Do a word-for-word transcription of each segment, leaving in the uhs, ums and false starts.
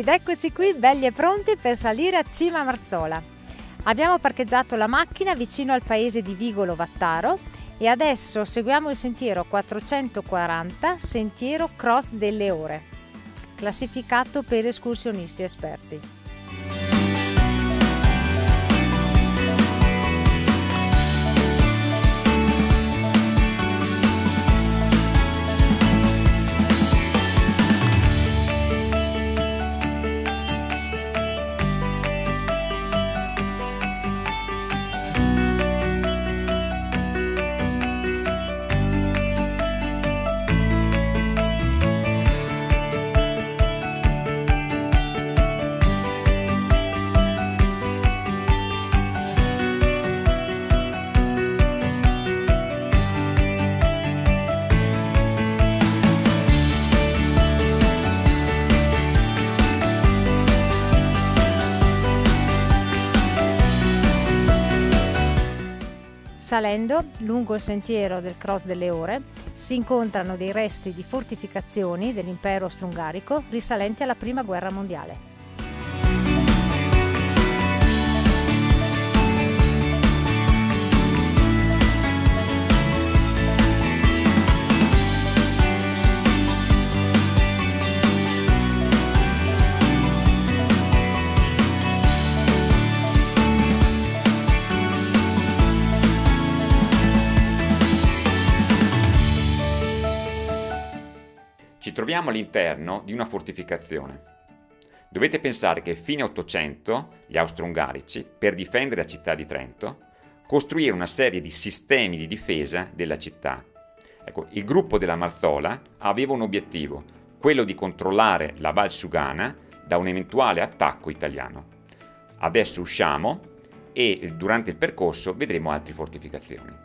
ed eccoci qui belli e pronti per salire a cima a Marzola. Abbiamo parcheggiato la macchina vicino al paese di Vigolo Vattaro e adesso seguiamo il sentiero quattrocentoquaranta, sentiero Cross delle Ore, classificato per escursionisti esperti. Salendo lungo il sentiero del Cross delle Ore si incontrano dei resti di fortificazioni dell'impero austro-ungarico risalenti alla Prima Guerra Mondiale. Ci troviamo all'interno di una fortificazione. Dovete pensare che a fine Ottocento gli austro-ungarici, per difendere la città di Trento, costruirono una serie di sistemi di difesa della città. Ecco, il gruppo della Marzola aveva un obiettivo, quello di controllare la Val Sugana da un eventuale attacco italiano. Adesso usciamo e durante il percorso vedremo altre fortificazioni.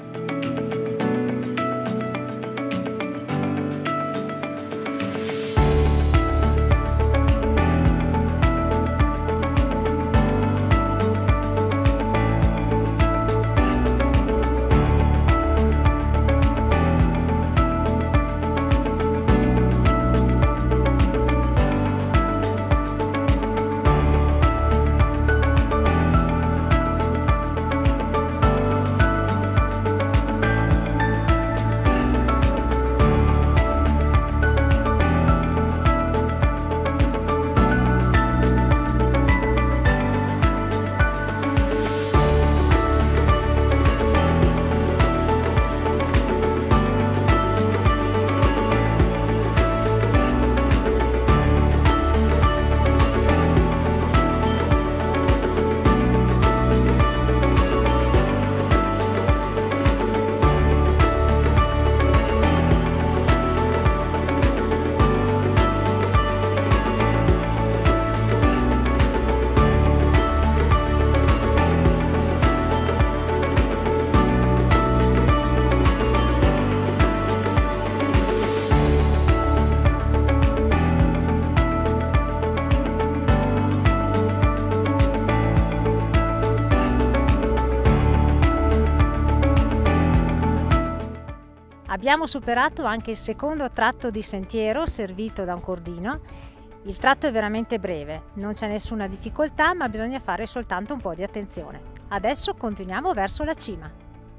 Abbiamo superato anche il secondo tratto di sentiero servito da un cordino. Il tratto è veramente breve, non c'è nessuna difficoltà, ma bisogna fare soltanto un po' di attenzione. Adesso continuiamo verso la cima.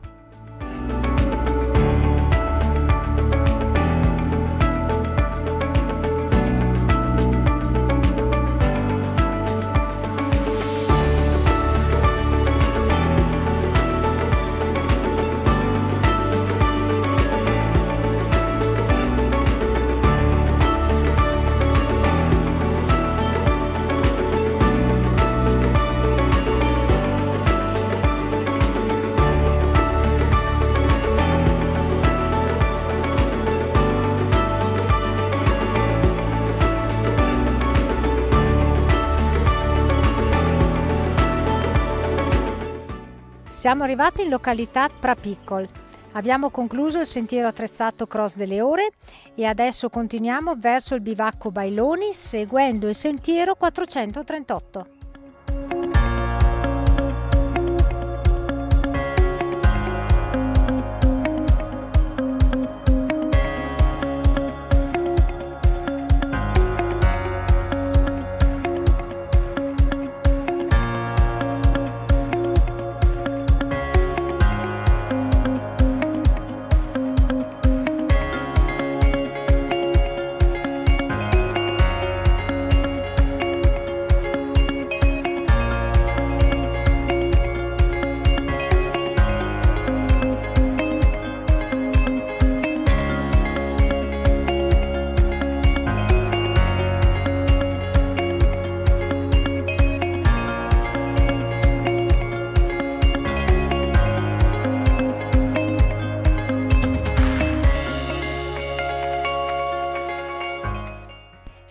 Siamo arrivati in località Prapiccol. Abbiamo concluso il sentiero attrezzato Cross delle Ore e adesso continuiamo verso il bivacco Bailoni seguendo il sentiero quattrocentotrentotto.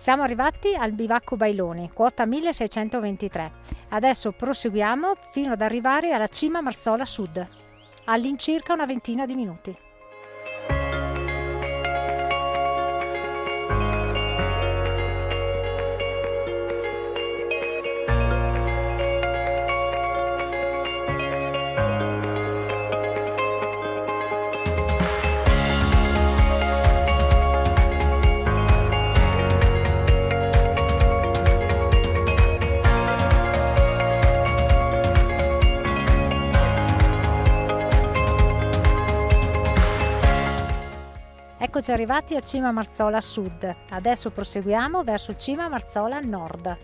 Siamo arrivati al bivacco Bailoni, quota milleseicentoventitré. Adesso proseguiamo fino ad arrivare alla cima Marzola Sud, all'incirca una ventina di minuti. Eccoci arrivati a cima Marzola Sud, adesso proseguiamo verso cima Marzola Nord.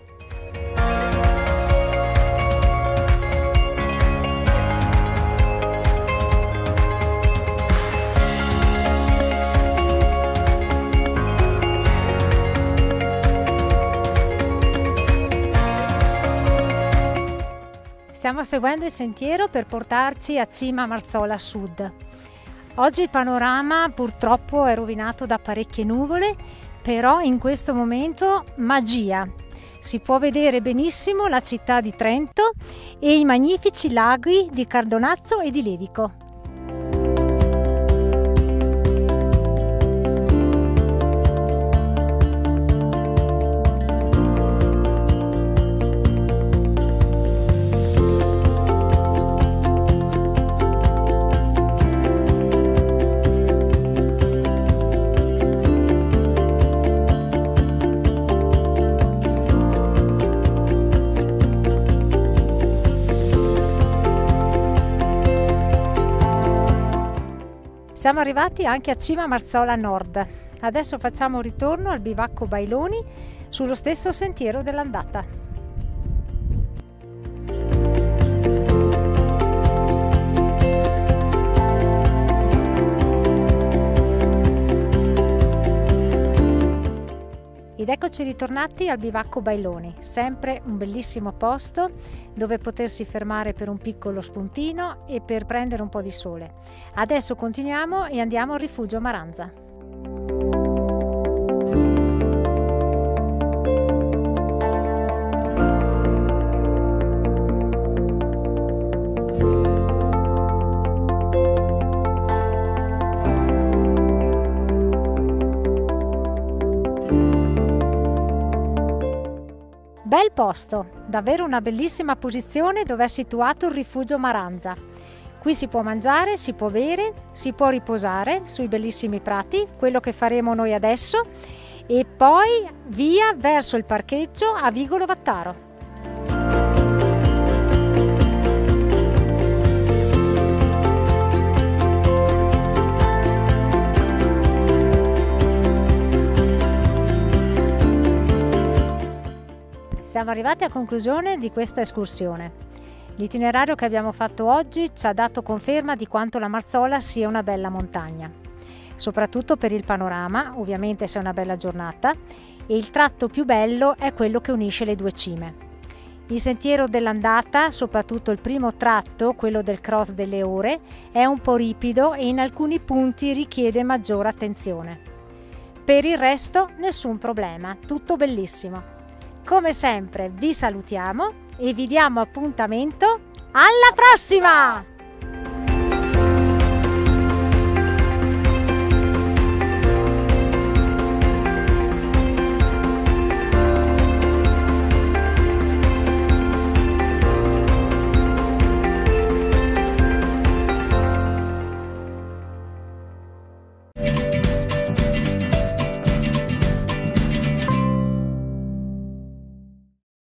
Stiamo seguendo il sentiero per portarci a cima Marzola Sud. Oggi il panorama purtroppo è rovinato da parecchie nuvole, però in questo momento magia. Si può vedere benissimo la città di Trento e i magnifici laghi di Cardonazzo e di Levico. Siamo arrivati anche a cima Marzola Nord. Adesso facciamo un ritorno al bivacco Bailoni sullo stesso sentiero dell'andata. Ed eccoci ritornati al bivacco Bailoni, sempre un bellissimo posto dove potersi fermare per un piccolo spuntino e per prendere un po' di sole. Adesso continuiamo e andiamo al rifugio Maranza. Bel posto, davvero una bellissima posizione dove è situato il rifugio Maranza. Qui si può mangiare, si può bere, si può riposare sui bellissimi prati, quello che faremo noi adesso, e poi via verso il parcheggio a Vigolo Vattaro. Siamo arrivati a conclusione di questa escursione. L'itinerario che abbiamo fatto oggi ci ha dato conferma di quanto la Marzola sia una bella montagna, soprattutto per il panorama, ovviamente se è una bella giornata, e il tratto più bello è quello che unisce le due cime. Il sentiero dell'andata, soprattutto il primo tratto, quello del Cross delle Ore, è un po' ripido e in alcuni punti richiede maggiore attenzione. Per il resto nessun problema, tutto bellissimo. Come sempre vi salutiamo e vi diamo appuntamento alla prossima!